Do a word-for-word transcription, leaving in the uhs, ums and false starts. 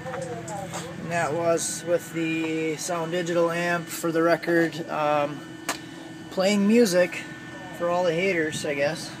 And that was with the Sound Digital amp for the record, um, playing music for all the haters, I guess.